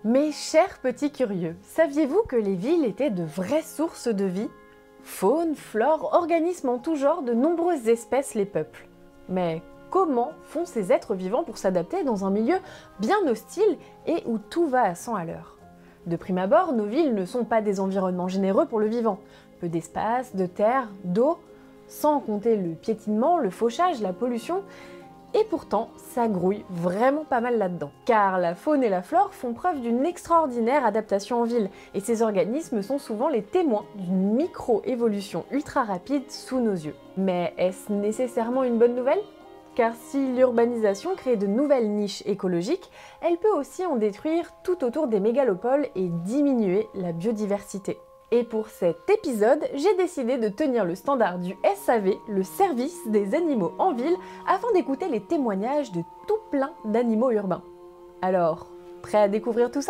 Mes chers petits curieux, saviez-vous que les villes étaient de vraies sources de vie? Faune, flore, organismes en tout genre, de nombreuses espèces les peuplent. Mais comment font ces êtres vivants pour s'adapter dans un milieu bien hostile et où tout va à 100 à l'heure? De prime abord, nos villes ne sont pas des environnements généreux pour le vivant. Peu d'espace, de terre, d'eau, sans compter le piétinement, le fauchage, la pollution. Et pourtant, ça grouille vraiment pas mal là-dedans. Car la faune et la flore font preuve d'une extraordinaire adaptation en ville, et ces organismes sont souvent les témoins d'une micro-évolution ultra rapide sous nos yeux. Mais est-ce nécessairement une bonne nouvelle? Car si l'urbanisation crée de nouvelles niches écologiques, elle peut aussi en détruire tout autour des mégalopoles et diminuer la biodiversité. Et pour cet épisode, j'ai décidé de tenir le standard du SAV, le service des animaux en ville, afin d'écouter les témoignages de tout plein d'animaux urbains. Alors, prêt à découvrir tout ça?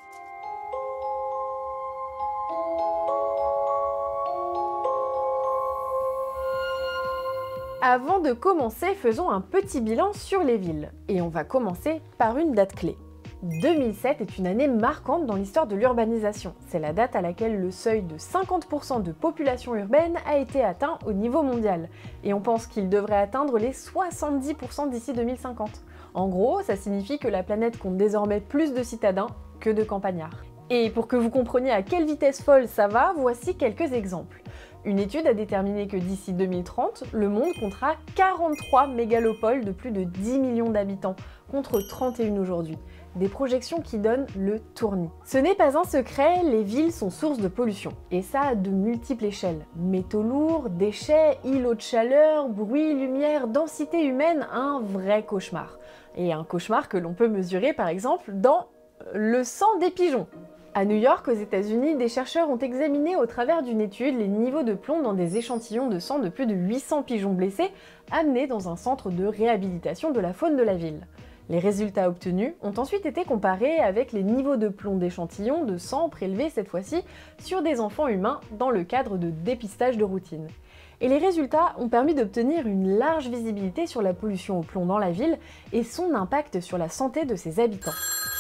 Avant de commencer, faisons un petit bilan sur les villes. Et on va commencer par une date clé. 2007 est une année marquante dans l'histoire de l'urbanisation. C'est la date à laquelle le seuil de 50% de population urbaine a été atteint au niveau mondial. Et on pense qu'il devrait atteindre les 70% d'ici 2050. En gros, ça signifie que la planète compte désormais plus de citadins que de campagnards. Et pour que vous compreniez à quelle vitesse folle ça va, voici quelques exemples. Une étude a déterminé que d'ici 2030, le monde comptera 43 mégalopoles de plus de 10 millions d'habitants, contre 31 aujourd'hui. Des projections qui donnent le tournis. Ce n'est pas un secret, les villes sont source de pollution. Et ça à de multiples échelles. Métaux lourds, déchets, îlots de chaleur, bruit, lumière, densité humaine, un vrai cauchemar. Et un cauchemar que l'on peut mesurer par exemple dans le sang des pigeons. À New York, aux États-Unis, des chercheurs ont examiné au travers d'une étude les niveaux de plomb dans des échantillons de sang de plus de 800 pigeons blessés amenés dans un centre de réhabilitation de la faune de la ville. Les résultats obtenus ont ensuite été comparés avec les niveaux de plomb d'échantillons de sang prélevés cette fois-ci sur des enfants humains dans le cadre de dépistage de routine. Et les résultats ont permis d'obtenir une large visibilité sur la pollution au plomb dans la ville et son impact sur la santé de ses habitants.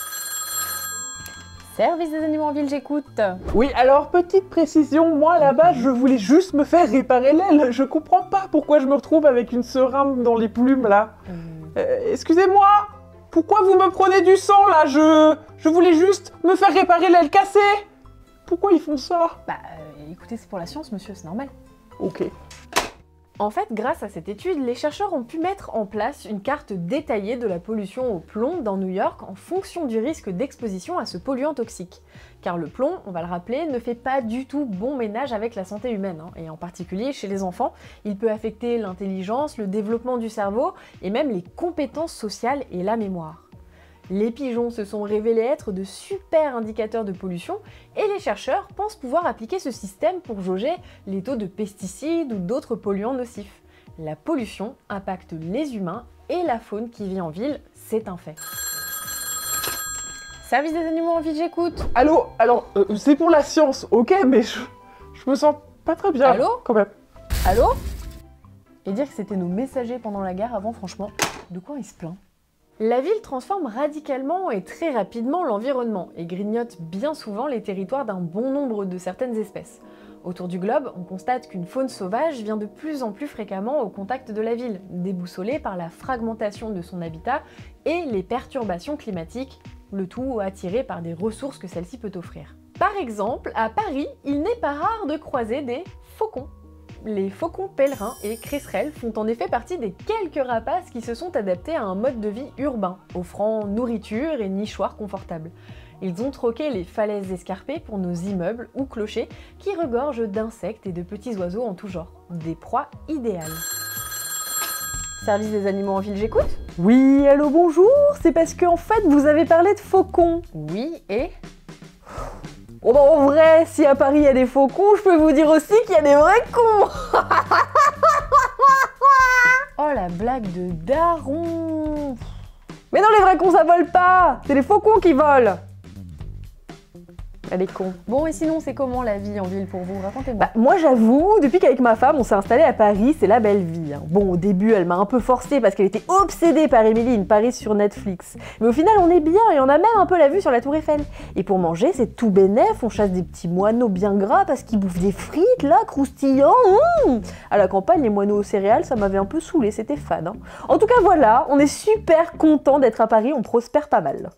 Service des animaux en ville, j'écoute. Oui, alors petite précision, moi là-bas je voulais juste me faire réparer l'aile. Je comprends pas pourquoi je me retrouve avec une seringue dans les plumes là. Excusez-moi, pourquoi vous me prenez du sang là? Je voulais juste me faire réparer l'aile cassée. Pourquoi ils font ça? Écoutez, c'est pour la science, monsieur, c'est normal. Ok. En fait, grâce à cette étude, les chercheurs ont pu mettre en place une carte détaillée de la pollution au plomb dans New York en fonction du risque d'exposition à ce polluant toxique. Car le plomb, on va le rappeler, ne fait pas du tout bon ménage avec la santé humaine, et en particulier chez les enfants, il peut affecter l'intelligence, le développement du cerveau et même les compétences sociales et la mémoire. Les pigeons se sont révélés être de super indicateurs de pollution et les chercheurs pensent pouvoir appliquer ce système pour jauger les taux de pesticides ou d'autres polluants nocifs. La pollution impacte les humains et la faune qui vit en ville, c'est un fait. Service des animaux en ville, j'écoute. Allô, alors c'est pour la science, ok, mais je me sens pas très bien. Allô? Quand même. Allô? Et dire que c'était nos messagers pendant la guerre avant, franchement, de quoi il se plaint? La ville transforme radicalement et très rapidement l'environnement et grignote bien souvent les territoires d'un bon nombre de certaines espèces. Autour du globe, on constate qu'une faune sauvage vient de plus en plus fréquemment au contact de la ville, déboussolée par la fragmentation de son habitat et les perturbations climatiques, le tout attiré par des ressources que celle-ci peut offrir. Par exemple, à Paris, il n'est pas rare de croiser des faucons. Les faucons pèlerins et cresserelles font en effet partie des quelques rapaces qui se sont adaptés à un mode de vie urbain, offrant nourriture et nichoirs confortables. Ils ont troqué les falaises escarpées pour nos immeubles ou clochers qui regorgent d'insectes et de petits oiseaux en tout genre. Des proies idéales. Service des animaux en ville, j'écoute. Oui, allô, bonjour, c'est parce que en fait vous avez parlé de faucons. Oui, et... Oh bah en vrai, si à Paris il y a des faucons, je peux vous dire aussi qu'il y a des vrais cons. Oh la blague de daron. Mais non, les vrais cons ça vole pas, c'est les faucons qui volent. Elle est con. Bon, et sinon, c'est comment la vie en ville pour vous? Racontez-moi. Bah, moi j'avoue, depuis qu'avec ma femme on s'est installé à Paris, c'est la belle vie. Hein. Bon, au début elle m'a un peu forcée parce qu'elle était obsédée par Emily in Paris sur Netflix. Mais au final on est bien et on a même un peu la vue sur la Tour Eiffel. Et pour manger c'est tout bénef, on chasse des petits moineaux bien gras parce qu'ils bouffent des frites là, croustillants. À la campagne les moineaux aux céréales ça m'avait un peu saoulé, c'était fade. Hein. En tout cas voilà, on est super content d'être à Paris, on prospère pas mal.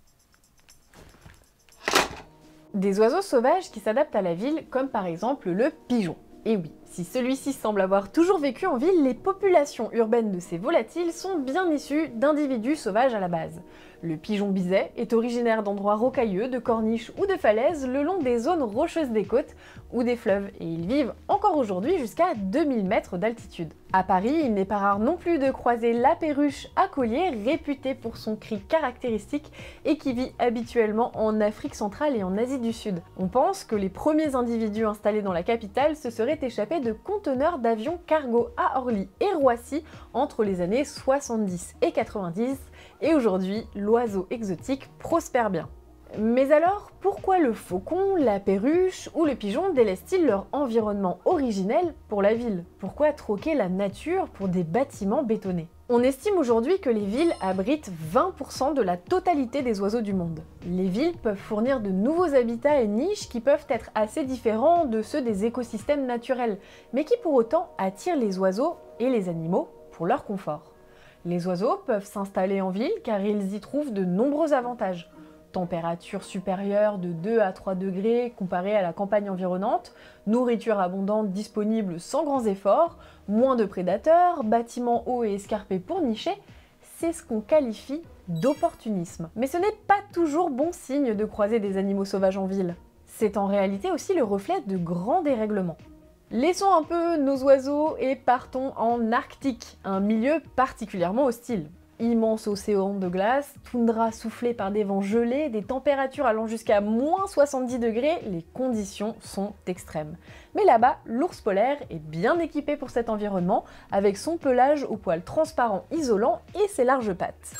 Des oiseaux sauvages qui s'adaptent à la ville, comme par exemple le pigeon. Et oui, si celui-ci semble avoir toujours vécu en ville, les populations urbaines de ces volatiles sont bien issues d'individus sauvages à la base. Le pigeon biset est originaire d'endroits rocailleux, de corniches ou de falaises le long des zones rocheuses des côtes ou des fleuves, et ils vivent encore aujourd'hui jusqu'à 2000 mètres d'altitude. À Paris, il n'est pas rare non plus de croiser la perruche à collier, réputée pour son cri caractéristique et qui vit habituellement en Afrique centrale et en Asie du Sud. On pense que les premiers individus installés dans la capitale se seraient échappés de conteneurs d'avions cargo à Orly et Roissy entre les années 70 et 90, et aujourd'hui, l'oiseau exotique prospère bien. Mais alors, pourquoi le faucon, la perruche ou le pigeon délaissent-ils leur environnement originel pour la ville? Pourquoi troquer la nature pour des bâtiments bétonnés? On estime aujourd'hui que les villes abritent 20% de la totalité des oiseaux du monde. Les villes peuvent fournir de nouveaux habitats et niches qui peuvent être assez différents de ceux des écosystèmes naturels, mais qui pour autant attirent les oiseaux et les animaux pour leur confort. Les oiseaux peuvent s'installer en ville car ils y trouvent de nombreux avantages. Température supérieure de 2 à 3 degrés comparée à la campagne environnante, nourriture abondante disponible sans grands efforts, moins de prédateurs, bâtiments hauts et escarpés pour nicher, c'est ce qu'on qualifie d'opportunisme. Mais ce n'est pas toujours bon signe de croiser des animaux sauvages en ville. C'est en réalité aussi le reflet de grands dérèglements. Laissons un peu nos oiseaux et partons en Arctique, un milieu particulièrement hostile. Immense océan de glace, toundra soufflée par des vents gelés, des températures allant jusqu'à moins 70 degrés, les conditions sont extrêmes. Mais là-bas, l'ours polaire est bien équipé pour cet environnement, avec son pelage aux poils transparents isolants et ses larges pattes.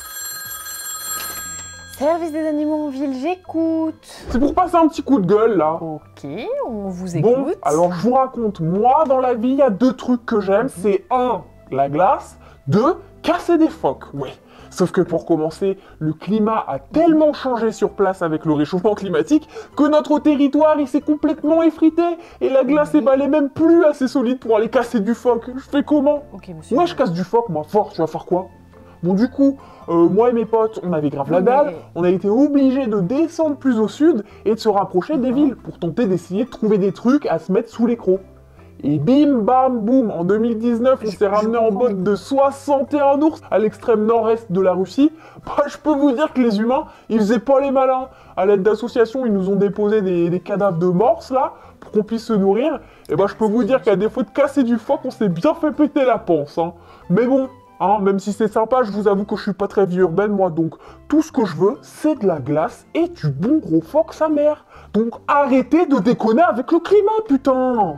Service des animaux en ville, j'écoute. C'est pour passer un petit coup de gueule, là. Ok, on vous écoute. Bon, alors je vous raconte, moi, dans la vie, il y a 2 trucs que j'aime. C'est 1, la glace, 2, casser des phoques, oui. Sauf que pour commencer, le climat a tellement changé sur place avec le réchauffement climatique que notre territoire, il s'est complètement effrité. Et la glace, elle est même plus assez solide pour aller casser du phoque. Je fais comment? Ok, monsieur. Moi, je casse du phoque, moi, fort, tu vas faire quoi? Bon, du coup, moi et mes potes, on avait grave la dalle, on a été obligés de descendre plus au sud et de se rapprocher des villes pour tenter d'essayer de trouver des trucs à se mettre sous les crocs. Et bim, bam, boum, en 2019, on s'est ramené en botte de 61 ours à l'extrême nord-est de la Russie. Bah, je peux vous dire que les humains, ils faisaient pas les malins. À l'aide d'associations, ils nous ont déposé des cadavres de morses, là, pour qu'on puisse se nourrir. Et bah, je peux vous dire qu'à défaut de casser du phoque, on s'est bien fait péter la panse, hein. Mais bon, hein, même si c'est sympa, je vous avoue que je suis pas très vie urbaine, moi, donc tout ce que je veux, c'est de la glace et du bon gros phoque, sa mère. Donc arrêtez de déconner avec le climat, putain!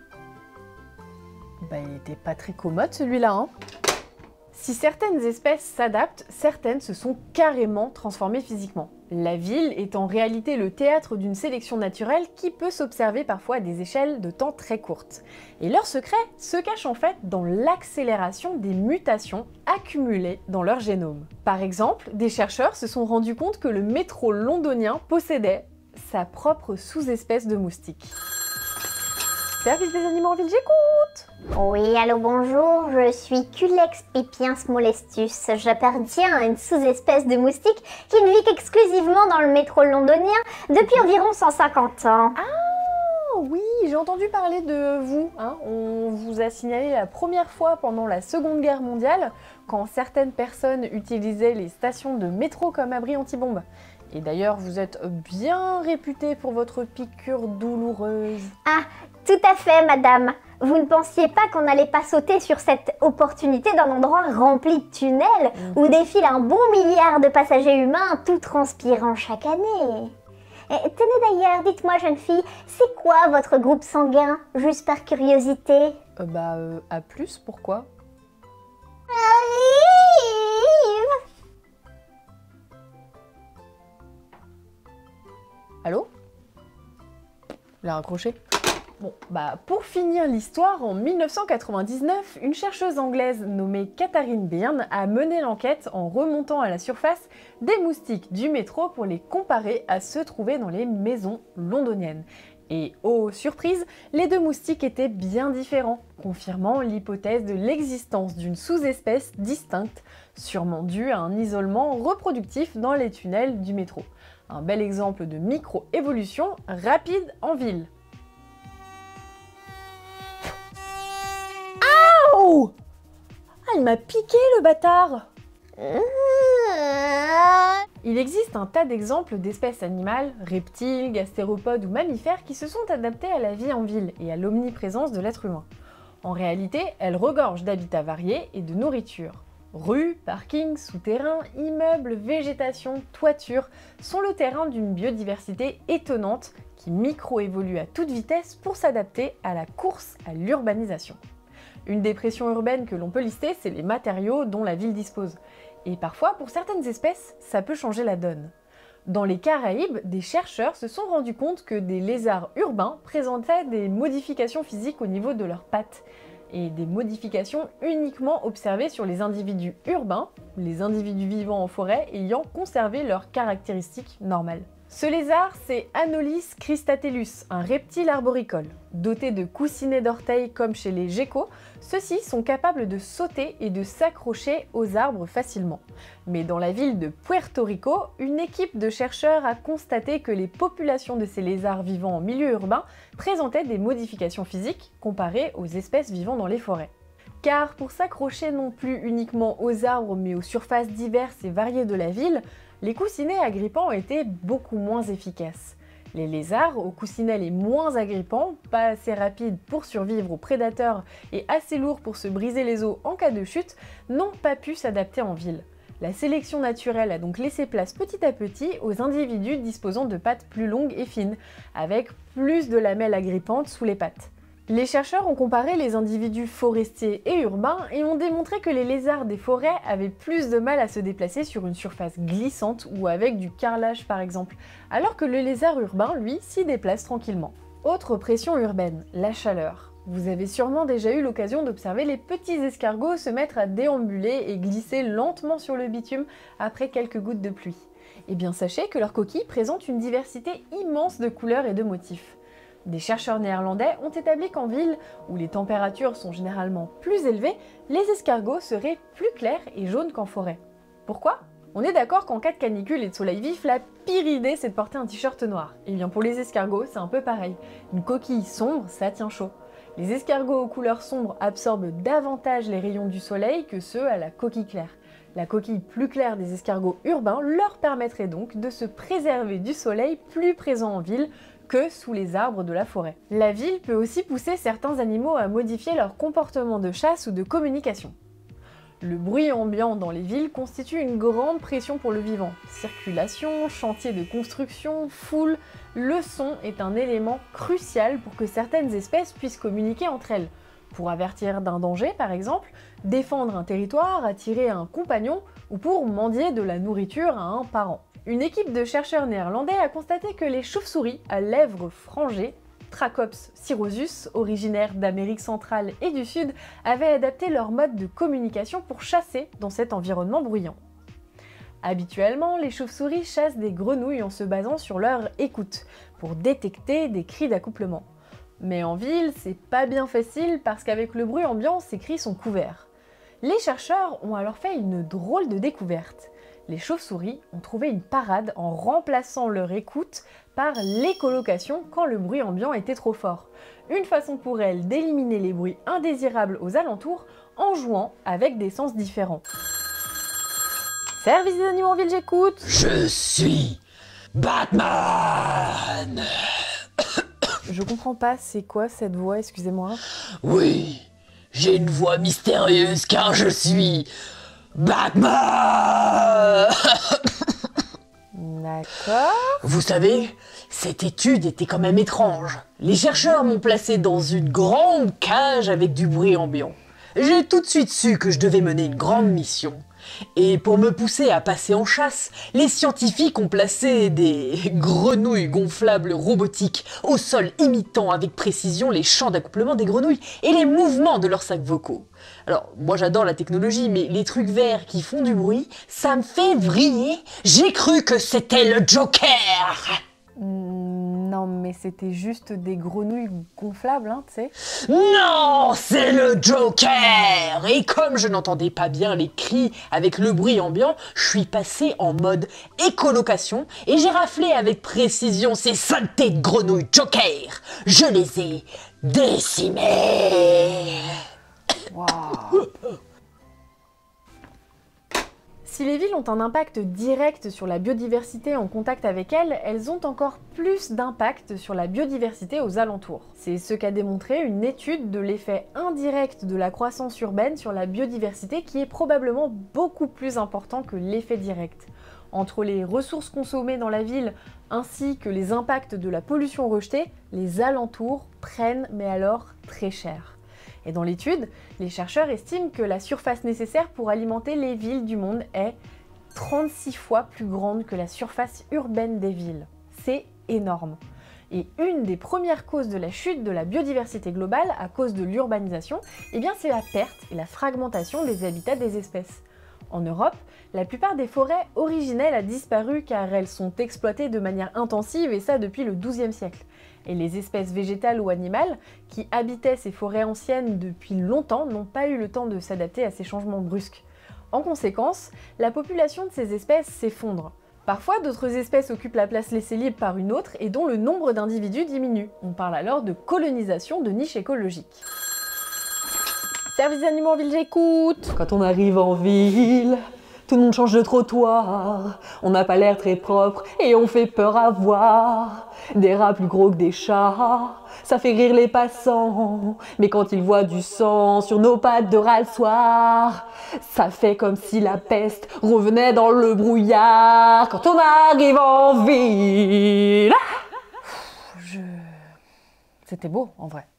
Bah, il était pas très commode celui-là, hein. Si certaines espèces s'adaptent, certaines se sont carrément transformées physiquement. La ville est en réalité le théâtre d'une sélection naturelle qui peut s'observer parfois à des échelles de temps très courtes. Et leur secret se cache en fait dans l'accélération des mutations accumulées dans leur génome. Par exemple, des chercheurs se sont rendus compte que le métro londonien possédait sa propre sous-espèce de moustique. Service des animaux en ville, j'écoute! Oui, allô, bonjour, je suis Culex pipiens molestus. J'appartiens à une sous-espèce de moustique qui ne vit qu'exclusivement dans le métro londonien depuis environ 150 ans. Ah oui, j'ai entendu parler de vous, hein. On vous a signalé la première fois pendant la Seconde Guerre mondiale, quand certaines personnes utilisaient les stations de métro comme abri anti-bombe. Et d'ailleurs, vous êtes bien réputé pour votre piqûre douloureuse. Ah, tout à fait, madame. Vous ne pensiez pas qu'on n'allait pas sauter sur cette opportunité d'un endroit rempli de tunnels où défilent un bon milliard de passagers humains, tout transpirant chaque année. Et tenez d'ailleurs, dites-moi jeune fille, c'est quoi votre groupe sanguin, juste par curiosité? A+, pourquoi? Allô? l'as raccroché? Bon, pour finir l'histoire, en 1999, une chercheuse anglaise nommée Catherine Byrne a mené l'enquête en remontant à la surface des moustiques du métro pour les comparer à ceux trouvés dans les maisons londoniennes. Et oh surprise, les deux moustiques étaient bien différents, confirmant l'hypothèse de l'existence d'une sous-espèce distincte, sûrement due à un isolement reproductif dans les tunnels du métro. Un bel exemple de micro-évolution rapide en ville. Oh! Ah, il m'a piqué le bâtard! Il existe un tas d'exemples d'espèces animales, reptiles, gastéropodes ou mammifères qui se sont adaptés à la vie en ville et à l'omniprésence de l'être humain. En réalité, elles regorgent d'habitats variés et de nourriture. Rues, parkings, souterrains, immeubles, végétation, toitures sont le terrain d'une biodiversité étonnante qui micro-évolue à toute vitesse pour s'adapter à la course à l'urbanisation. Une des pressions urbaines que l'on peut lister, c'est les matériaux dont la ville dispose. Et parfois, pour certaines espèces, ça peut changer la donne. Dans les Caraïbes, des chercheurs se sont rendus compte que des lézards urbains présentaient des modifications physiques au niveau de leurs pattes, et des modifications uniquement observées sur les individus urbains, les individus vivant en forêt ayant conservé leurs caractéristiques normales. Ce lézard, c'est Anolis cristatellus, un reptile arboricole. Doté de coussinets d'orteils comme chez les geckos, ceux-ci sont capables de sauter et de s'accrocher aux arbres facilement. Mais dans la ville de Puerto Rico, une équipe de chercheurs a constaté que les populations de ces lézards vivant en milieu urbain présentaient des modifications physiques comparées aux espèces vivant dans les forêts. Car pour s'accrocher non plus uniquement aux arbres mais aux surfaces diverses et variées de la ville, les coussinets agrippants étaient beaucoup moins efficaces. Les lézards, aux coussinets les moins agrippants, pas assez rapides pour survivre aux prédateurs et assez lourds pour se briser les os en cas de chute, n'ont pas pu s'adapter en ville. La sélection naturelle a donc laissé place petit à petit aux individus disposant de pattes plus longues et fines, avec plus de lamelles agrippantes sous les pattes. Les chercheurs ont comparé les individus forestiers et urbains et ont démontré que les lézards des forêts avaient plus de mal à se déplacer sur une surface glissante ou avec du carrelage par exemple, alors que le lézard urbain, lui, s'y déplace tranquillement. Autre pression urbaine, la chaleur. Vous avez sûrement déjà eu l'occasion d'observer les petits escargots se mettre à déambuler et glisser lentement sur le bitume après quelques gouttes de pluie. Eh bien sachez que leurs coquilles présentent une diversité immense de couleurs et de motifs. Des chercheurs néerlandais ont établi qu'en ville, où les températures sont généralement plus élevées, les escargots seraient plus clairs et jaunes qu'en forêt. Pourquoi ? On est d'accord qu'en cas de canicule et de soleil vif, la pire idée c'est de porter un t-shirt noir. Et bien pour les escargots, c'est un peu pareil. Une coquille sombre, ça tient chaud. Les escargots aux couleurs sombres absorbent davantage les rayons du soleil que ceux à la coquille claire. La coquille plus claire des escargots urbains leur permettrait donc de se préserver du soleil plus présent en ville que sous les arbres de la forêt. La ville peut aussi pousser certains animaux à modifier leur comportement de chasse ou de communication. Le bruit ambiant dans les villes constitue une grande pression pour le vivant. Circulation, chantier de construction, foule, le son est un élément crucial pour que certaines espèces puissent communiquer entre elles. Pour avertir d'un danger par exemple, défendre un territoire, attirer un compagnon ou pour mendier de la nourriture à un parent. Une équipe de chercheurs néerlandais a constaté que les chauves-souris à lèvres frangées, Trachops cirrhosus, originaires d'Amérique centrale et du Sud, avaient adapté leur mode de communication pour chasser dans cet environnement bruyant. Habituellement, les chauves-souris chassent des grenouilles en se basant sur leur écoute, pour détecter des cris d'accouplement. Mais en ville, c'est pas bien facile parce qu'avec le bruit ambiant, ces cris sont couverts. Les chercheurs ont alors fait une drôle de découverte. Les chauves-souris ont trouvé une parade en remplaçant leur écoute par l'écholocation quand le bruit ambiant était trop fort. Une façon pour elles d'éliminer les bruits indésirables aux alentours en jouant avec des sens différents. Service des animaux en ville, j'écoute. Je suis Batman. Je comprends pas, c'est quoi cette voix, excusez-moi? Oui, j'ai une voix mystérieuse car je suis Batman. D'accord. Vous savez, cette étude était quand même étrange. Les chercheurs m'ont placé dans une grande cage avec du bruit ambiant. J'ai tout de suite su que je devais mener une grande mission. Et pour me pousser à passer en chasse, les scientifiques ont placé des grenouilles gonflables robotiques au sol, imitant avec précision les chants d'accouplement des grenouilles et les mouvements de leurs sacs vocaux. Alors, moi j'adore la technologie, mais les trucs verts qui font du bruit, ça me fait vriller. J'ai cru que c'était le Joker. Non, mais c'était juste des grenouilles gonflables, hein, tu sais. Non, c'est le Joker! Et comme je n'entendais pas bien les cris avec le bruit ambiant, je suis passé en mode écolocation et j'ai raflé avec précision ces saletés de grenouilles Joker. Je les ai décimées. Waouh. Si les villes ont un impact direct sur la biodiversité en contact avec elles, elles ont encore plus d'impact sur la biodiversité aux alentours. C'est ce qu'a démontré une étude de l'effet indirect de la croissance urbaine sur la biodiversité qui est probablement beaucoup plus important que l'effet direct. Entre les ressources consommées dans la ville ainsi que les impacts de la pollution rejetée, les alentours prennent mais alors très cher. Et dans l'étude, les chercheurs estiment que la surface nécessaire pour alimenter les villes du monde est 36 fois plus grande que la surface urbaine des villes. C'est énorme. Et une des premières causes de la chute de la biodiversité globale à cause de l'urbanisation, eh bien c'est la perte et la fragmentation des habitats des espèces. En Europe, la plupart des forêts originelles a disparu car elles sont exploitées de manière intensive et ça depuis le XIIe siècle. Et les espèces végétales ou animales qui habitaient ces forêts anciennes depuis longtemps n'ont pas eu le temps de s'adapter à ces changements brusques. En conséquence, la population de ces espèces s'effondre. Parfois, d'autres espèces occupent la place laissée libre par une autre et dont le nombre d'individus diminue. On parle alors de colonisation de niches écologiques. Service animaux en ville, j'écoute! Quand on arrive en ville, tout le monde change de trottoir. On n'a pas l'air très propre et on fait peur à voir. Des rats plus gros que des chats, ça fait rire les passants. Mais quand ils voient du sang sur nos pattes de rat le soir, ça fait comme si la peste revenait dans le brouillard. Quand on arrive en ville. C'était beau, en vrai.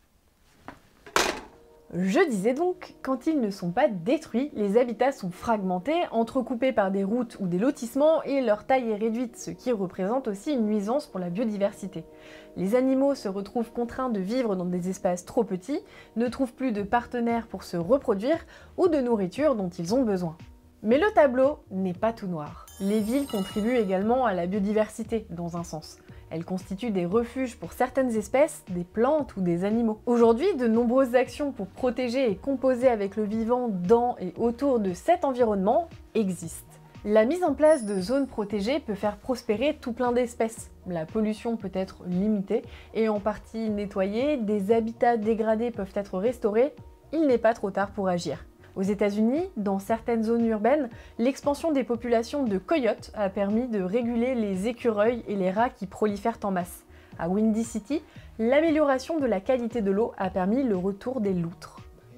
Je disais donc, quand ils ne sont pas détruits, les habitats sont fragmentés, entrecoupés par des routes ou des lotissements et leur taille est réduite, ce qui représente aussi une nuisance pour la biodiversité. Les animaux se retrouvent contraints de vivre dans des espaces trop petits, ne trouvent plus de partenaires pour se reproduire ou de nourriture dont ils ont besoin. Mais le tableau n'est pas tout noir. Les villes contribuent également à la biodiversité, dans un sens. Elles constituent des refuges pour certaines espèces, des plantes ou des animaux. Aujourd'hui, de nombreuses actions pour protéger et composer avec le vivant dans et autour de cet environnement existent. La mise en place de zones protégées peut faire prospérer tout plein d'espèces. La pollution peut être limitée et en partie nettoyée, des habitats dégradés peuvent être restaurés, il n'est pas trop tard pour agir. Aux États-Unis, dans certaines zones urbaines, l'expansion des populations de coyotes a permis de réguler les écureuils et les rats qui prolifèrent en masse. À Windy City, l'amélioration de la qualité de l'eau a permis le retour des loutres.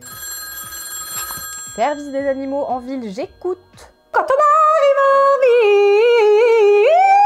Service des animaux en ville, j'écoute. Quand on arrive en ville.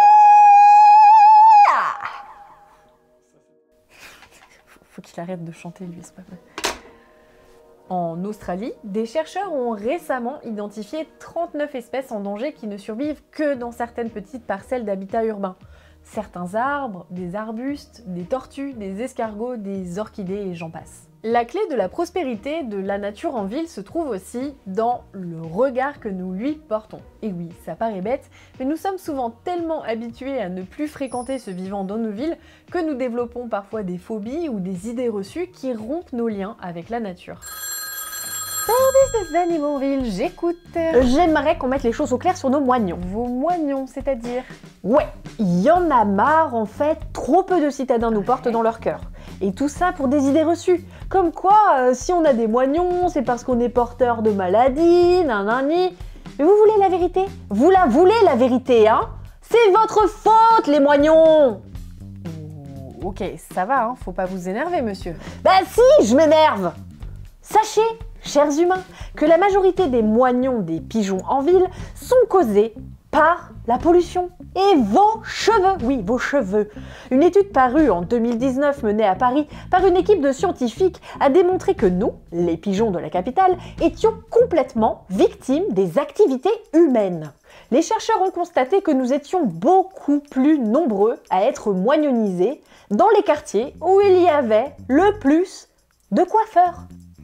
Faut qu'il arrête de chanter lui, c'est pas vrai. En Australie, des chercheurs ont récemment identifié 39 espèces en danger qui ne survivent que dans certaines petites parcelles d'habitat urbain. Certains arbres, des arbustes, des tortues, des escargots, des orchidées et j'en passe. La clé de la prospérité de la nature en ville se trouve aussi dans le regard que nous lui portons. Et oui, ça paraît bête, mais nous sommes souvent tellement habitués à ne plus fréquenter ce vivant dans nos villes que nous développons parfois des phobies ou des idées reçues qui rompent nos liens avec la nature. Service des animaux en ville, j'écoute. J'aimerais qu'on mette les choses au clair sur nos moignons. Vos moignons, c'est-à-dire? Ouais, il y en a marre en fait, trop peu de citadins nous portent dans leur cœur. Et tout ça pour des idées reçues. Comme quoi, si on a des moignons, c'est parce qu'on est porteur de maladies, nanani. Mais vous voulez la vérité? Vous la voulez la vérité, hein? C'est votre faute les moignons! Ok, ça va, hein, faut pas vous énerver, monsieur. Bah si, je m'énerve! Sachez, chers humains, que la majorité des moignons des pigeons en ville sont causés par la pollution et vos cheveux. Oui, vos cheveux. Une étude parue en 2019 menée à Paris par une équipe de scientifiques a démontré que nous, les pigeons de la capitale, étions complètement victimes des activités humaines. Les chercheurs ont constaté que nous étions beaucoup plus nombreux à être moignonisés dans les quartiers où il y avait le plus de coiffeurs.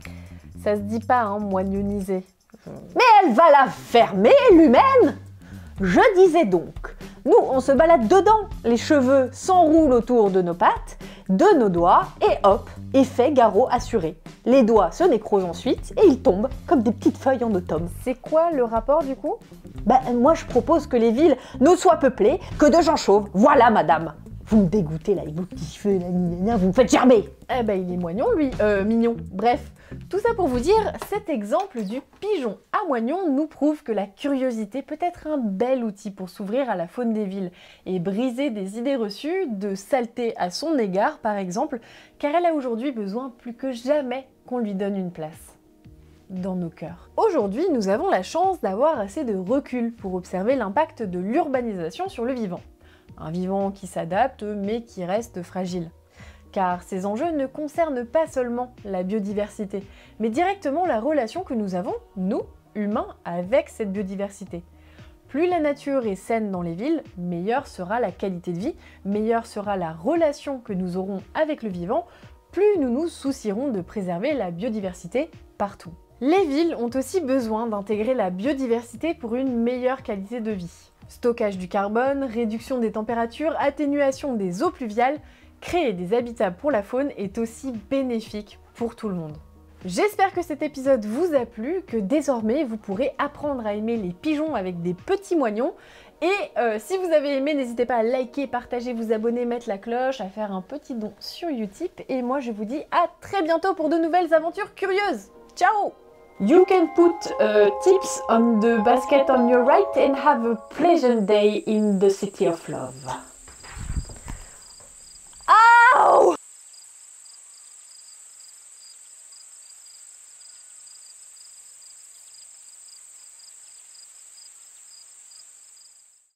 Ça se dit pas, hein, moignoniser. Mais elle va la fermer, l'humaine! Je disais donc, nous on se balade dedans, les cheveux s'enroulent autour de nos pattes, de nos doigts, et hop, effet garrot assuré. Les doigts se nécrosent ensuite et ils tombent comme des petites feuilles en automne. C'est quoi le rapport du coup? Moi je propose que les villes ne soient peuplées que de gens chauves, voilà madame! Vous me dégoûtez là, avec vos petits cheveux, là, vous me faites gerber! Eh ben il est moignon lui, mignon. Bref, tout ça pour vous dire, cet exemple du pigeon à moignon nous prouve que la curiosité peut être un bel outil pour s'ouvrir à la faune des villes et briser des idées reçues de saleté à son égard par exemple, car elle a aujourd'hui besoin plus que jamais qu'on lui donne une place dans nos cœurs. Aujourd'hui, nous avons la chance d'avoir assez de recul pour observer l'impact de l'urbanisation sur le vivant. Un vivant qui s'adapte mais qui reste fragile. Car ces enjeux ne concernent pas seulement la biodiversité, mais directement la relation que nous avons, nous, humains, avec cette biodiversité. Plus la nature est saine dans les villes, meilleure sera la qualité de vie, meilleure sera la relation que nous aurons avec le vivant, plus nous nous soucierons de préserver la biodiversité partout. Les villes ont aussi besoin d'intégrer la biodiversité pour une meilleure qualité de vie. Stockage du carbone, réduction des températures, atténuation des eaux pluviales, créer des habitats pour la faune est aussi bénéfique pour tout le monde. J'espère que cet épisode vous a plu, que désormais vous pourrez apprendre à aimer les pigeons avec des petits moignons. Et si vous avez aimé, n'hésitez pas à liker, partager, vous abonner, mettre la cloche, à faire un petit don sur Utip. Et moi je vous dis à très bientôt pour de nouvelles aventures curieuses. Ciao! You can put tips on the basket on your right and have a pleasant day in the city of love.